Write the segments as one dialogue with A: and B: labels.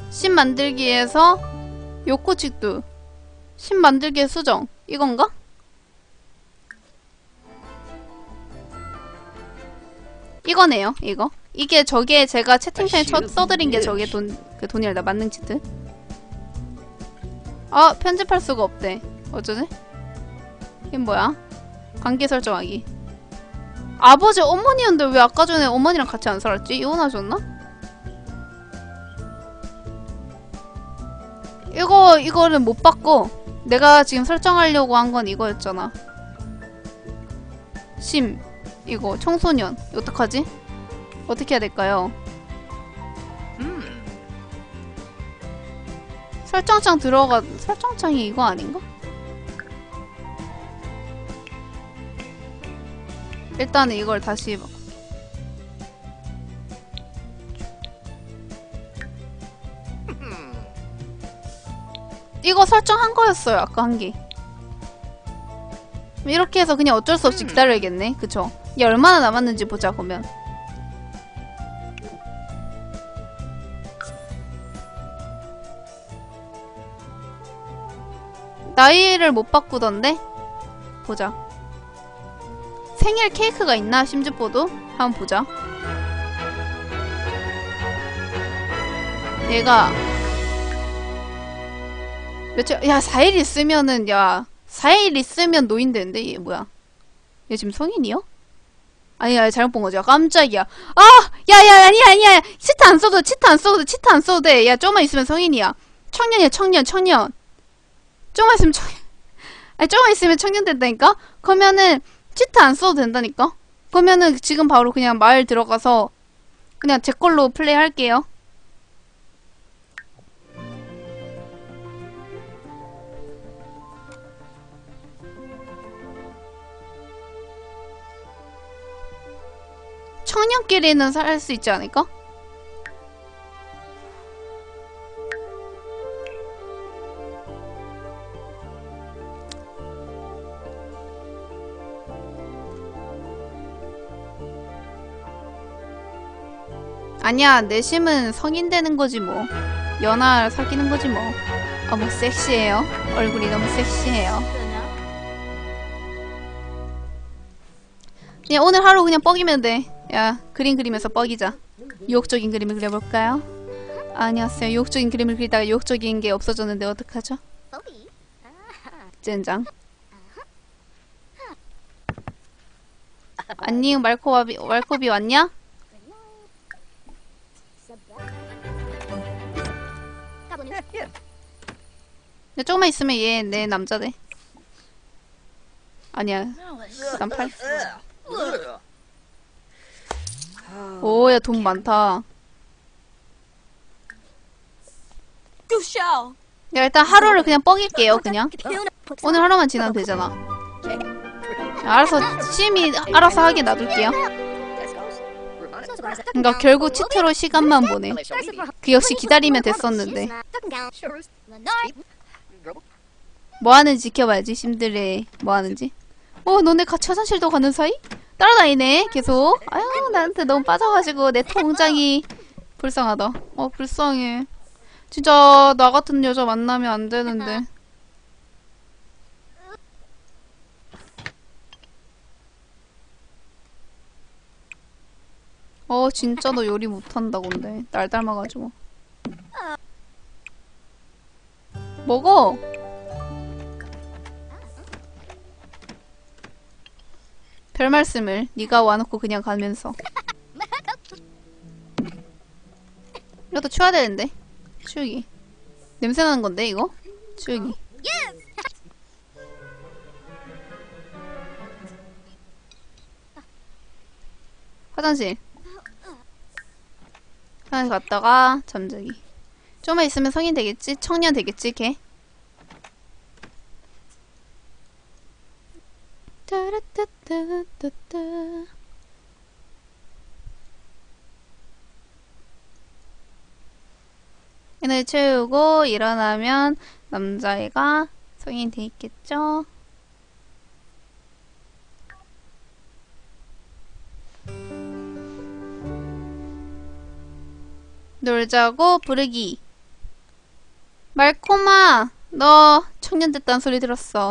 A: 신 만들기에서 요코치뚜. 신 만들기의 수정. 이건가? 이거네요. 이거. 이게 저게 제가 채팅창에 써드린 게 저게 돈이랄다. 만능 치트. 아, 편집할 수가 없대. 어쩌지? 이게 뭐야? 관계 설정하기. 아버지 어머니였는데 왜 아까 전에 어머니랑 같이 안 살았지? 이혼하셨나? 이거를 못 받고 내가 지금 설정하려고 한 건 이거였잖아. 심. 이거 청소년. 어떡하지? 어떻게 해야 될까요? 설정창 설정창이 이거 아닌가? 일단은 이걸 다시 이거 설정한 거였어요. 아까 한 게. 이렇게 해서 그냥 어쩔 수 없이 기다려야겠네. 그쵸? 이게 얼마나 남았는지 보자. 보면 나이를 못 바꾸던데? 보자. 생일 케이크가 있나? 심즈보도? 한번 보자. 얘가 며칠, 야 4일 있으면은, 야 4일 있으면 노인되는데? 얘 뭐야? 얘 지금 성인이요? 아니야, 잘못 본 거죠. 깜짝이야. 아! 야야, 아니야. 치트 안 써도 돼. 야, 좀만 있으면 성인이야. 청년이야, 청년. 좀만 있으면 좀만 있으면 청년 된다니까? 그러면은 치트 안 써도 된다니까? 그러면은 지금 바로 그냥 마을 들어가서 그냥 제 걸로 플레이 할게요. 청년끼리는 살 수 있지 않을까? 아니야, 내심은 성인 되는 거지 뭐. 연하 사귀는 거지 뭐. 어머, 섹시해요. 얼굴이 너무 섹시해요. 그냥 오늘 하루 그냥 뻑이면 돼. 야, 그림 그리면서 뻑이자. 유혹적인 그림을 그려볼까요? 안녕하세요. 유혹적인 그림을 그리다가 유혹적인 게 없어졌는데 어떡하죠? 젠장. 안녕, 말코비 왔냐? 근데 조금만 있으면 얘 내 남자 돼. 아니야. 난 팔. 오, 야, 돈 많다. 야, 일단 하루를 그냥 뻑일게요, 그냥. 오늘 하루만 지나면 되잖아. 알아서, 심이 알아서 하게 놔둘게요. 그니까 결국 치트로 시간만 보내. 그 역시 기다리면 됐었는데. 뭐하는지 지켜봐야지, 심들의 뭐하는지. 너네 같이 화장실도 가는 사이? 따라다니네, 계속. 아유, 나한테 너무 빠져가지고 내 통장이 불쌍하다. 불쌍해. 진짜 나 같은 여자 만나면 안 되는데. 진짜 너 요리 못한다, 근데. 날 닮아가지고. 먹어! 별 말씀을. 네가 와놓고 그냥 가면서. 이것도 치워야 되는데. 치우기. 냄새 나는 건데, 이거? 치우기. 화장실. 화장실 갔다가 잠자기. 좀만 있으면 성인 되겠지? 청년 되겠지, 걔? 따라따따따따. 에너지 채우고 일어나면 남자애가 성인 돼 있겠죠? 놀자고 부르기. 말코마, 너 청년 됐다는 소리 들었어.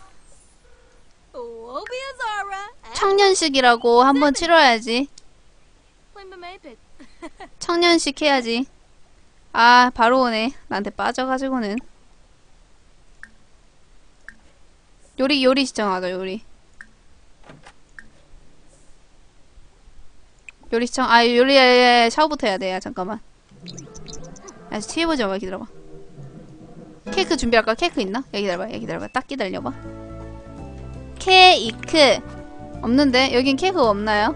A: 청년식이라고 한번 치러야지. 청년식 해야지. 아, 바로 오네. 나한테 빠져가지고는. 요리 시청하자, 요리. 요리 시청, 요리에 샤워부터 해야 돼. 야, 잠깐만. 아직 취해보자, 봐. 기다려봐. 케이크 준비할까? 케이크 있나? 야, 기다려봐. 딱 기다려봐. 케이크. 없는데? 여긴 케이크가 없나요?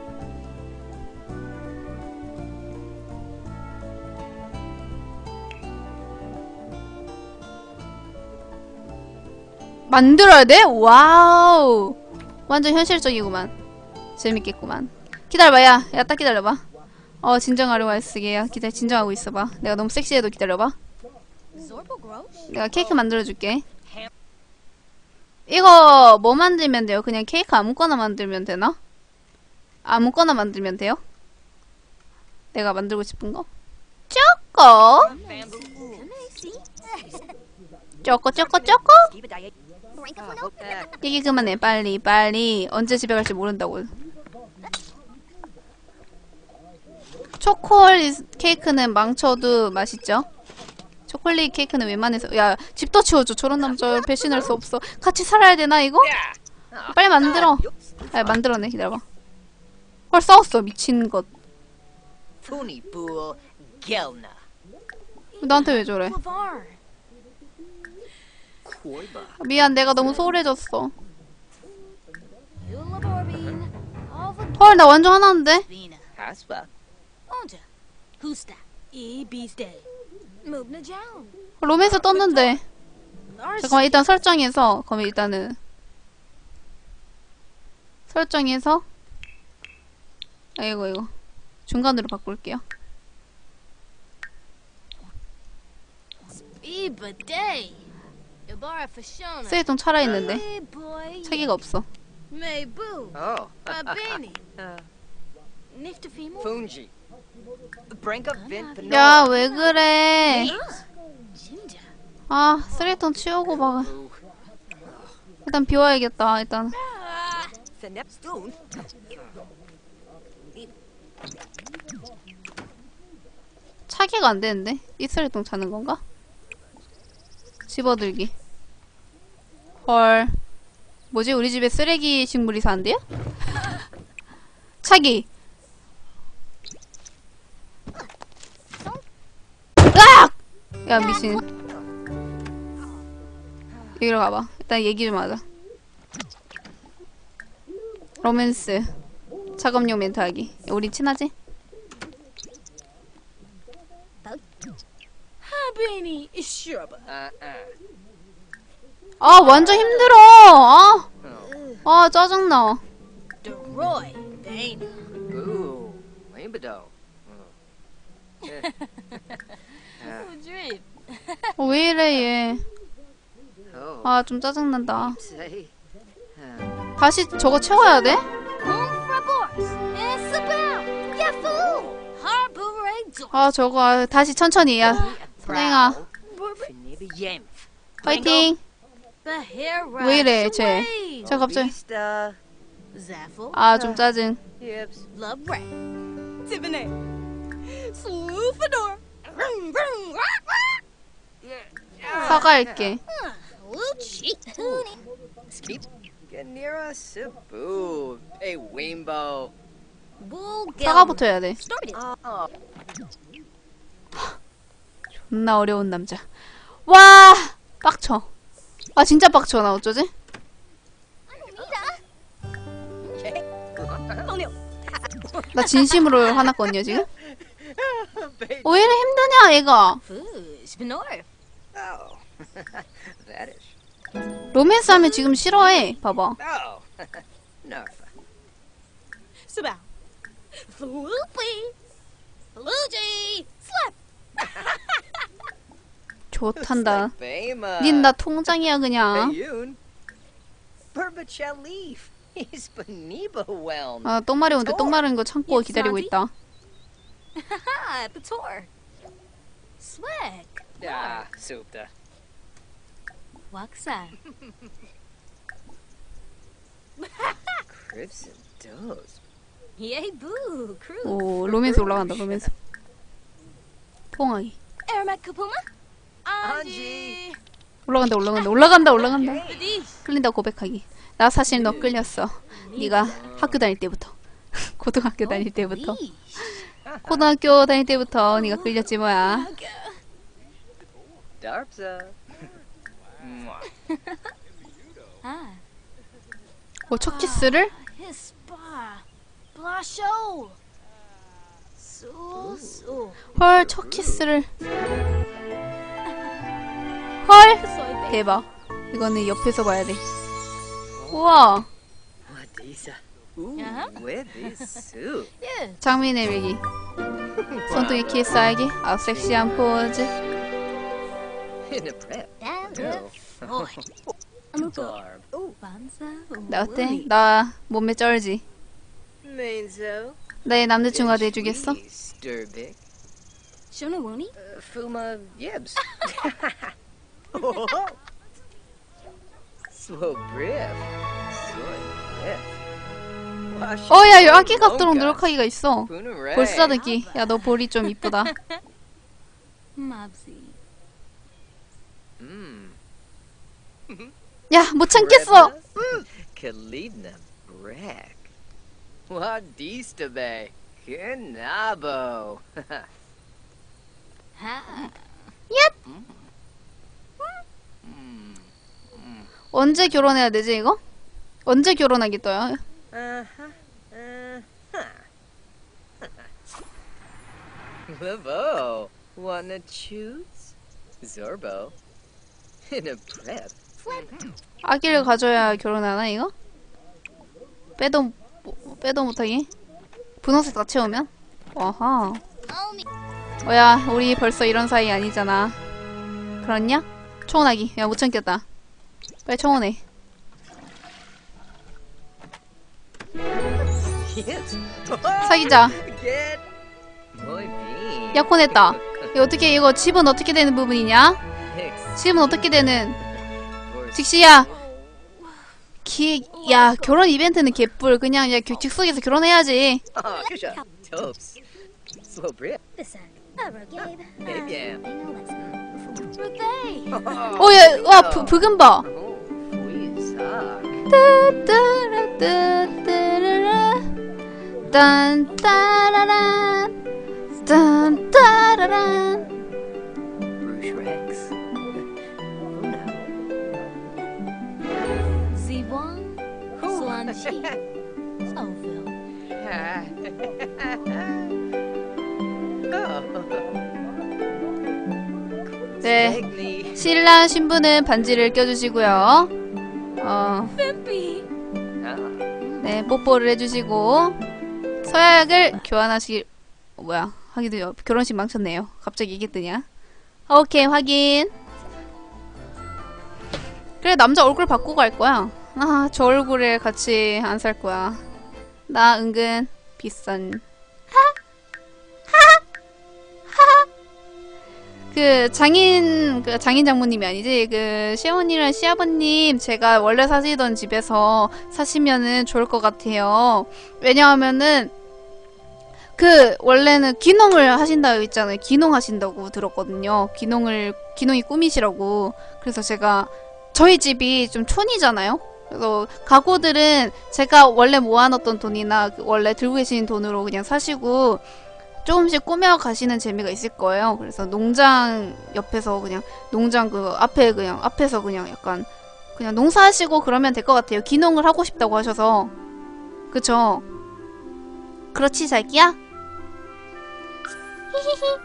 A: 만들어야 돼? 와우. 완전 현실적이구만. 재밌겠구만. 기다려봐, 야, 딱 기다려봐. 진정하려고 애쓰게. 진정하고 있어봐. 내가 너무 섹시해도 기다려봐. 내가 케이크 만들어줄게. 이거 뭐 만들면 돼요? 그냥 케이크 아무거나 만들면 되나? 아무거나 만들면 돼요? 내가 만들고 싶은 거? 쪼꼬. 얘기 그만해. 빨리. 언제 집에 갈지 모른다고. 초콜릿 케이크는 망쳐도 맛있죠? 초콜릿 케이크는 웬만해서. 야, 집도 치워줘. 저런 남자 배신할 수 없어. 같이 살아야 되나 이거? 빨리 만들어. 야, 만들어내. 기다려봐. 헐, 싸웠어. 미친 것. 나한테 왜 저래? 미안, 내가 너무 소홀해졌어. 헐, 나 완전 화나는데? 로맨스 떴는데. 잠깐만, 일단 설정해서. 그럼 일단은 설정해서. 이거 중간으로 바꿀게요. 쓰레기통 차려있는데 차기가 없어. 야, 왜 그래? 아, 쓰레기통 치우고 봐. 일단 비워야겠다. 일단 차기가 안 되는데? 이 쓰레기통 차는 건가? 집어들기. 헐. 뭐지? 우리 집에 쓰레기 식물이 사는데요? 차기. 으악! 야, 미친. 여기로 가봐. 일단 얘기 좀 하자. 로맨스. 작업용 멘트 하기. 우리 친하지? 아, 완전 힘들어. 짜증나. 왜 이래 얘. 좀 짜증난다. 다시 저거 채워야 돼? 저거 다시 천천히. 야, 선행아 파이팅. 왜 이래 쟤. 저 갑자기 좀 짜증. 사과할게. 사과부터 해야 돼. 존나 어려운 남자. 와, 빡쳐. 진짜 빡쳐. 나 어쩌지? 나 진심으로 화났거든요 지금. 왜 이래 힘드냐 얘가. 로맨스 하면 지금 싫어해. 봐봐. 좋단다. 닌 나 통장이야 그냥. 똥 마려운데 똥 마르는 거 참고 기다리고 있다.
B: Ah, supta.
C: Waksa.
B: Crimson Dose.
C: Yay boo. Crew.
A: 오, 로맨스 올라간다, 로맨스. 포옹하기.
C: Aramat Kapuma?
B: Anji.
A: 올라간다, 올라간다, 올라간다, 올라간다.
C: Adi.
A: 끌린다, 고백하기. 나 사실 너 끌렸어. 네가 학교 다닐 때부터. 고등학교 다닐 때부터. 고등학교 다닐 때부터 네가 끌렸지 뭐야.
B: Darpza. Mwah.
C: Ah.
A: 어, 첫 키스를?
C: His spa. Blasho. So.
A: 헐, 첫 키스를. 헐! 대박. 이거는 옆에서 봐야 돼. 우와!
B: Wadisa. Ooh,
C: Uh-huh.
B: with this soup.
C: Yeah.
A: 장미의 밀기. 손등에 키스하기. 아, 섹시한 포즈.
B: In a prep.
C: Damn.
B: No.
C: Boy. Amuko.
B: Barb.
C: Oh, Banza.
A: 나 어때? 나 몸매 쩔지?
B: Mean so.
A: 내 남자친구가 돼주겠어?
B: Sturbic.
C: Shona Woni?
B: Fuma Yibs. Slow brief. Soy brief.
A: 어, 야, 여 아기 같도록 노력하기가 있어. 볼 쓰다듬기.
B: Right.
A: 야, 너 볼이 좀 이쁘다.
C: Mobsy.
A: 야, 못 참겠어!
B: Kalidna Breck. Wadista Bay. Kinabo.
C: Ha.
A: 언제 결혼해야 되지, 이거? 언제 결혼하겠어요?
B: Livo. Wanna choose? Zorbo. In a prep.
A: 아기를 가져야 결혼하나, 이거? 빼도 못하게? 분홍색 다 채우면? 와하. 야, 우리 벌써 이런 사이 아니잖아. 그렇냐? 청혼하기. 야, 못 참겠다. 빨리 청혼해.
B: Yes.
A: 사귀자.
B: Get. Muy bien.
A: 약혼했다. 이거 집은 어떻게 되는 부분이냐?
B: Hicks.
A: 집은 어떻게 되는?
B: For
A: 직시야. 야, 결혼 이벤트는 개뿔. 그냥 야, 즉석에서 결혼해야지.
B: Oh, Kusha. Topes. Slow brief.
C: Bisak. Gabe.
B: Babe, yeah.
C: They know let's Ruthie.
A: 어, 야, 와, 부금 봐.
B: Oh, we suck.
A: 따따라따따라라. 딴따라란. 딴따라란.
B: Bruce Rex. Una.
C: Zivon. Swanchi. Soville.
A: 네,
B: Technique.
A: 신랑 신부는 반지를 껴주시고요.
C: Fimpy.
A: 네, 뽀뽀를 해주시고 서약을 교환하시길. 뭐야? 하기도 결혼식 망쳤네요. 갑자기 이게 뜨냐? 오케이, 확인. 그래, 남자 얼굴 바꾸고 갈 거야. 아, 저 얼굴에 같이 안 살 거야. 나 은근 비싼. 그 장인 장모님이 아니지, 그 시어머니랑 시아버님, 제가 원래 사시던 집에서 사시면은 좋을 것 같아요. 왜냐하면은 그 원래는 귀농을 하신다고 했잖아요. 귀농 하신다고 들었거든요. 귀농이 꿈이시라고. 그래서 제가, 저희 집이 좀 촌이잖아요. 그래서 가구들은 제가 원래 모아놨던 돈이나 원래 들고 계신 돈으로 그냥 사시고 조금씩 꾸며 가시는 재미가 있을 거예요. 그래서 농장 옆에서 그냥 농장 그 앞에 그냥 앞에서 그냥 약간 그냥 농사하시고 그러면 될 것 같아요. 귀농을 하고 싶다고 하셔서. 그쵸? 그렇지, 자기야? 히히히.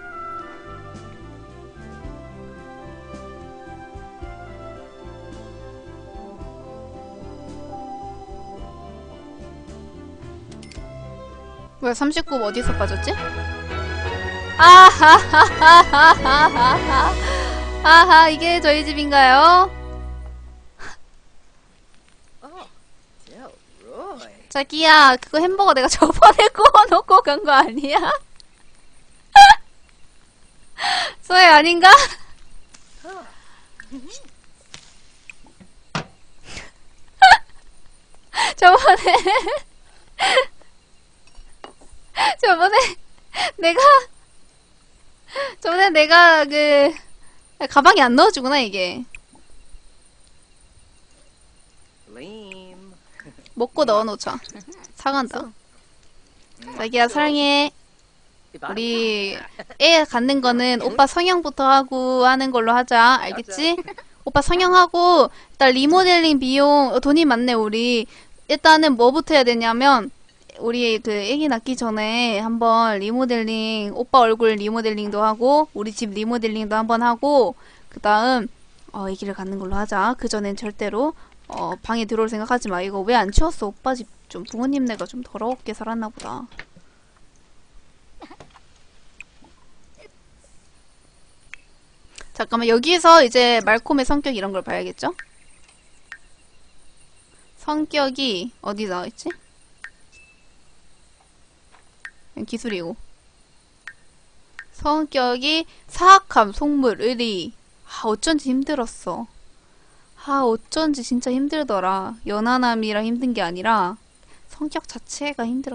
A: 뭐야, 39 어디서 빠졌지? 아하하하하하하. 아하, 이게 저희 집인가요?
B: Oh, Delroy.
A: 자기야, 그거 햄버거 내가 저번에 구워놓고 간 거 아니야? 소혜 아닌가? 저번에 저번에 내가 그 가방에 안 넣어주구나 이게.
B: Lean.
A: 먹고 넣어놓자. 사간다. 자기야 사랑해. 우리 애 갖는 거는 오빠 성형부터 하고 하는 걸로 하자. 알겠지? 오빠 성형하고 일단 리모델링 비용 돈이 많네 우리. 일단은 뭐부터 해야 되냐면 우리 그 애기 낳기 전에 한번 리모델링 오빠 얼굴 리모델링도 하고 우리 집 리모델링도 한번 하고 그 다음 애기를 갖는 걸로 하자. 그 전엔 절대로 방에 들어올 생각하지 마. 이거 왜 안 치웠어? 오빠 집 좀 부모님네가 좀 더럽게 살았나 보다. 잠깐만 여기서 이제 말콤의 성격 이런 걸 봐야겠죠? 성격이 어디 나와있지? 기술이고 성격이 사악함, 속물, 의리. 어쩐지 힘들었어. 어쩐지 진짜 힘들더라. 연하남이라 힘든 게 아니라 성격 자체가 힘들어.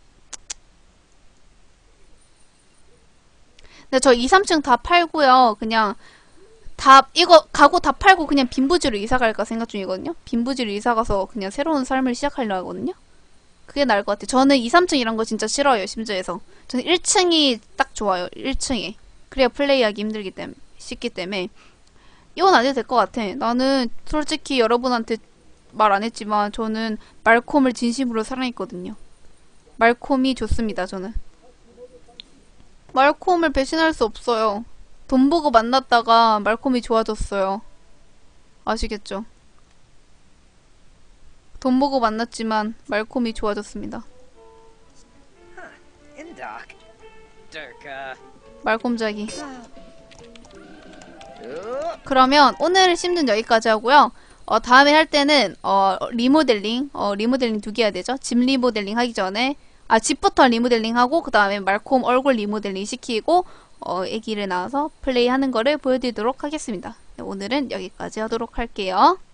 A: 근데 저 2, 3층 다 팔고요. 그냥 이거 가구 다 팔고 그냥 빈부지로 이사 갈까 생각 중이거든요. 빈부지로 이사 가서 그냥 새로운 삶을 시작하려고 하거든요. 그게 나을 것 같아요. 저는 2, 3층 이런 거 진짜 싫어요. 심지어서. 저는 1층이 딱 좋아요. 1층에. 그래야 플레이하기 쉽기 때문에. 이건 안 해도 될 것 같아. 나는 솔직히 여러분한테 말 안 했지만 저는 말콤을 진심으로 사랑했거든요. 말콤이 좋습니다. 저는. 말콤을 배신할 수 없어요. 돈 보고 만났다가 말콤이 좋아졌어요. 아시겠죠? 돈 보고 만났지만 말콤이 좋아졌습니다.
B: In dark. Durka.
A: 말콤자기. 그러면 오늘 심는 여기까지 하고요. 다음에 할 때는 리모델링 2개 해야 되죠. 집 리모델링 하기 전에 집부터 리모델링 하고 그 다음에 말콤 얼굴 리모델링 시키고 애기를 낳아서 플레이하는 거를 보여드리도록 하겠습니다. 오늘은 여기까지 하도록 할게요.